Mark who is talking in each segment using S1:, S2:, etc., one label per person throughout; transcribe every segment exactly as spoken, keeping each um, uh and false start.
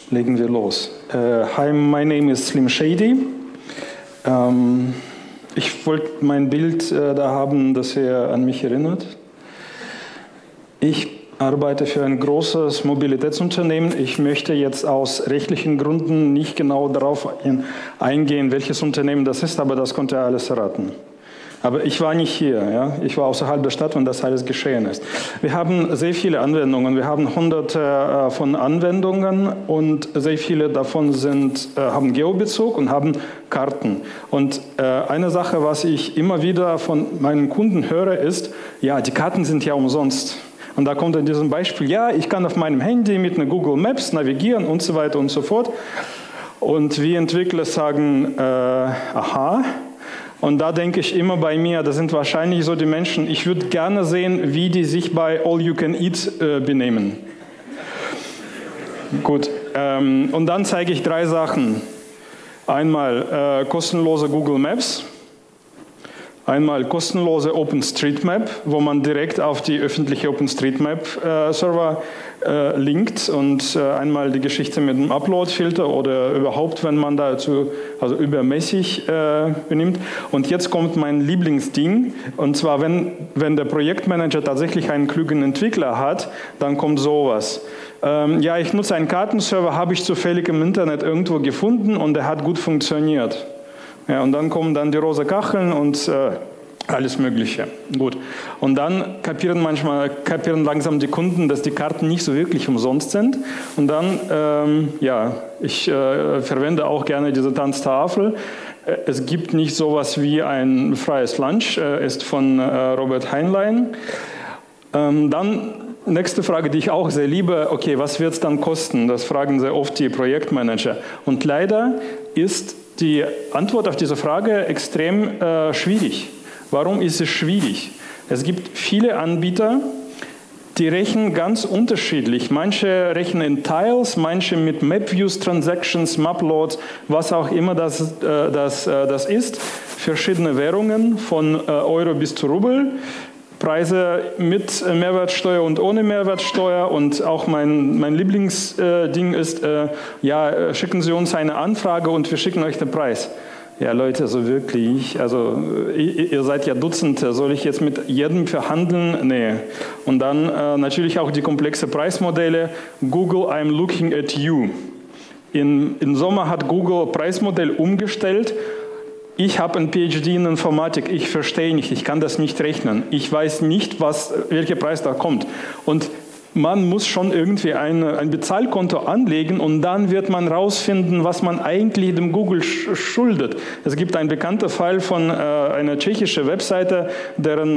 S1: legen wir los. Uh, hi, my name is Slim Shady. Um, ich wollte mein Bild uh, da haben, das ihr an mich erinnert. Ich arbeite für ein großes Mobilitätsunternehmen. Ich möchte jetzt aus rechtlichen Gründen nicht genau darauf eingehen, welches Unternehmen das ist, aber das konnte ihr alles erraten. Aber ich war nicht hier, ja? Ich war außerhalb der Stadt, wenn das alles geschehen ist. Wir haben sehr viele Anwendungen, wir haben hunderte äh, von Anwendungen und sehr viele davon sind, äh, haben Geobezug und haben Karten. Und äh, eine Sache, was ich immer wieder von meinen Kunden höre, ist, ja, die Karten sind ja umsonst. Und da kommt in diesem Beispiel, ja, ich kann auf meinem Handy mit einer Google Maps navigieren und so weiter und so fort. Und wir Entwickler sagen, äh, aha. Und da denke ich immer bei mir, das sind wahrscheinlich so die Menschen, ich würde gerne sehen, wie die sich bei All You Can Eat äh, benehmen. Gut, ähm, und dann zeige ich drei Sachen. Einmal äh, kostenlose Google Maps, einmal kostenlose OpenStreetMap, wo man direkt auf die öffentliche OpenStreetMap-Server äh, linkt und äh, einmal die Geschichte mit dem Upload-Filter oder überhaupt, wenn man dazu also übermäßig äh, benimmt. Und jetzt kommt mein Lieblingsding, und zwar, wenn, wenn der Projektmanager tatsächlich einen klugen Entwickler hat, dann kommt sowas. Ähm, ja, ich nutze einen Kartenserver, habe ich zufällig im Internet irgendwo gefunden und der hat gut funktioniert. Ja, und dann kommen dann die rosa Kacheln und äh, alles Mögliche. Gut. Und dann kapieren manchmal, kapieren langsam die Kunden, dass die Karten nicht so wirklich umsonst sind. Und dann, ähm, ja, ich äh, verwende auch gerne diese Tanztafel. Es gibt nicht sowas wie ein freies Lunch, äh, ist von äh, Robert Heinlein. Ähm, dann nächste Frage, die ich auch sehr liebe, okay, was wird es dann kosten? Das fragen sehr oft die Projektmanager. Und leider ist die Antwort auf diese Frage extrem äh, schwierig. Warum ist es schwierig? Es gibt viele Anbieter, die rechnen ganz unterschiedlich. Manche rechnen in Tiles, manche mit MapViews, Transactions, Maploads, was auch immer das, äh, das, äh, das ist. Verschiedene Währungen von äh, Euro bis zu Rubel. Preise mit Mehrwertsteuer und ohne Mehrwertsteuer, und auch mein, mein Lieblingsding äh, ist, äh, ja, schicken Sie uns eine Anfrage und wir schicken euch den Preis. Ja, Leute, so wirklich, also ihr, ihr seid ja Dutzende, soll ich jetzt mit jedem verhandeln? Nee. Und dann äh, natürlich auch die komplexe Preismodelle. Google, I'm looking at you. In, Im Sommer hat Google Preismodell umgestellt. Ich habe ein PhD in Informatik, ich verstehe nicht, ich kann das nicht rechnen. Ich weiß nicht, was, welcher Preis da kommt. Und man muss schon irgendwie ein, ein Bezahlkonto anlegen und dann wird man rausfinden, was man eigentlich dem Google schuldet. Es gibt einen bekannten Fall von äh, einer tschechischen Webseite, deren,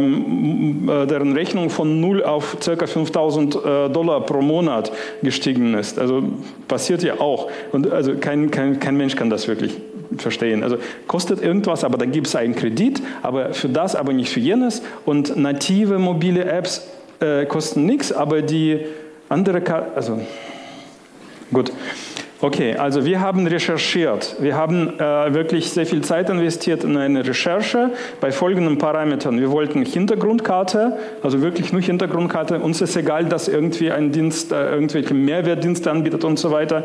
S1: ähm, deren Rechnung von null auf ca. fünftausend äh, Dollar pro Monat gestiegen ist. Also passiert ja auch. Und also kein, kein, kein Mensch kann das wirklich verstehen. Also kostet irgendwas, aber dann gibt es einen Kredit, aber für das, aber nicht für jenes. Und native mobile Apps äh, kosten nichts, aber die andere, Ka also gut. Okay, also wir haben recherchiert. Wir haben äh, wirklich sehr viel Zeit investiert in eine Recherche bei folgenden Parametern. Wir wollten Hintergrundkarte, also wirklich nur Hintergrundkarte. Uns ist egal, dass irgendwie ein Dienst äh, irgendwelche Mehrwertdienste anbietet und so weiter.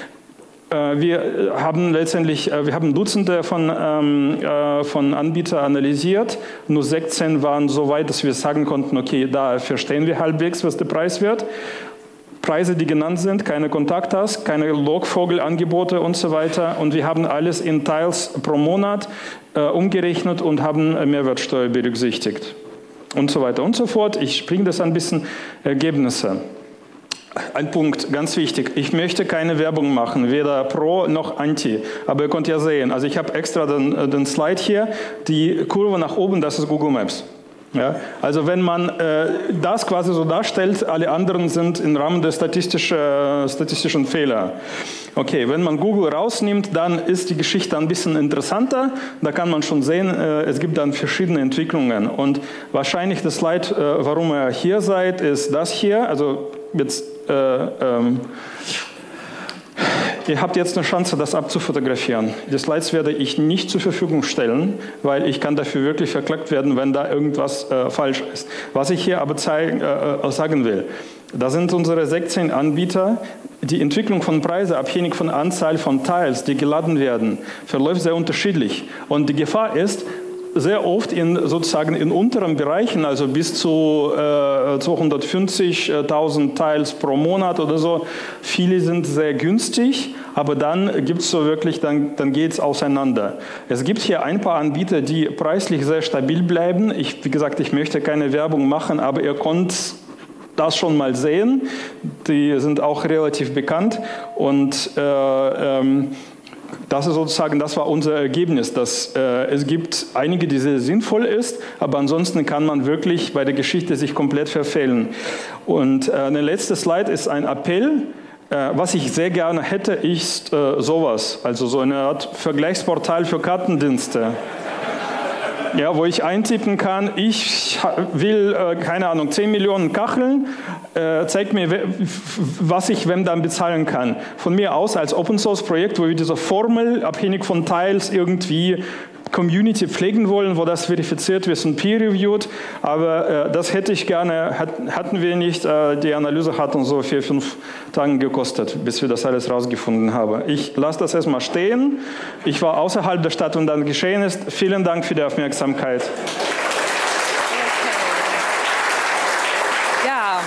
S1: Wir haben letztendlich, wir haben Dutzende von, ähm, von Anbietern analysiert. Nur sechzehn waren so weit, dass wir sagen konnten, okay, da verstehen wir halbwegs, was der Preis wird. Preise, die genannt sind, keine Kontaktas, keine Logvogelangebote und so weiter. Und wir haben alles in Tiles pro Monat äh, umgerechnet und haben Mehrwertsteuer berücksichtigt. Und so weiter und so fort. Ich springe das ein bisschen Ergebnisse. Ein Punkt, ganz wichtig, ich möchte keine Werbung machen, weder pro noch anti, aber ihr könnt ja sehen, also ich habe extra den, den Slide hier, die Kurve nach oben, das ist Google Maps. Ja, also wenn man äh, das quasi so darstellt, alle anderen sind im Rahmen der statistischen, äh, statistischen Fehler. Okay, wenn man Google rausnimmt, dann ist die Geschichte ein bisschen interessanter. Da kann man schon sehen, äh, es gibt dann verschiedene Entwicklungen. Und wahrscheinlich das Slide, äh, warum ihr hier seid, ist das hier. Also jetzt, äh, ähm, ihr habt jetzt eine Chance, das abzufotografieren. Die Slides werde ich nicht zur Verfügung stellen, weil ich kann dafür wirklich verklagt werden, wenn da irgendwas äh, falsch ist. Was ich hier aber zeigen, äh, sagen will, da sind unsere sechzehn Anbieter, die Entwicklung von Preisen, abhängig von der Anzahl von Tiles, die geladen werden, verläuft sehr unterschiedlich. Und die Gefahr ist, sehr oft in sozusagen in unteren Bereichen, also bis zu äh, zweihundertfünfzigtausend Tiles pro Monat oder so. Viele sind sehr günstig, aber dann gibt es so wirklich, dann, dann geht es auseinander. Es gibt hier ein paar Anbieter, die preislich sehr stabil bleiben. Ich, wie gesagt, ich möchte keine Werbung machen, aber ihr könnt das schon mal sehen. Die sind auch relativ bekannt und äh, ähm, das ist sozusagen, das war unser Ergebnis, dass äh, es gibt einige, die sehr sinnvoll ist, aber ansonsten kann man wirklich bei der Geschichte sich komplett verfehlen. Und äh, eine letzte Slide ist ein Appell. Äh, was ich sehr gerne hätte, ist äh, sowas, also so eine Art Vergleichsportal für Kartendienste. Ja, wo ich eintippen kann, ich will, äh, keine Ahnung, zehn Millionen Kacheln, äh, zeigt mir, was ich wem dann bezahlen kann. Von mir aus als Open-Source-Projekt, wo wir diese Formel, abhängig von Teils, irgendwie Community pflegen wollen, wo das verifiziert wird und peer-reviewed, aber äh, das hätte ich gerne, hat, hatten wir nicht, äh, die Analyse hat uns so vier, fünf Tage gekostet, bis wir das alles rausgefunden haben. Ich lasse das erstmal stehen, ich war außerhalb der Stadt und dann geschehen ist. Vielen Dank für die Aufmerksamkeit.
S2: Ja.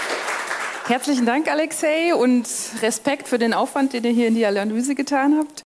S2: Herzlichen Dank, Alexei, und Respekt für den Aufwand, den ihr hier in die Analyse getan habt.